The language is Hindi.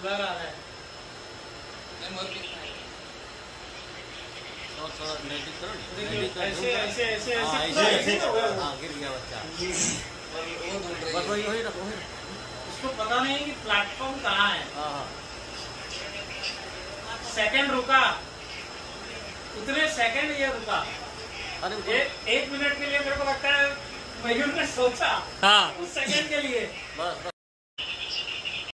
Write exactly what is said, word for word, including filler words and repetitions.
सुधार आ रहा है। ऐसे ऐसे ऐसे ऐसे गिर गया बच्चा। बस वही वही रखो। उसको पता नहीं कि प्लेटफॉर्म कहाँ है। सेकंड रुका, उतने सेकंड ये रुका। अरे ये एक मिनट के लिए मेरे को लगता है मयूर ने सोचा। हाँ, उस सेकंड के लिए बस।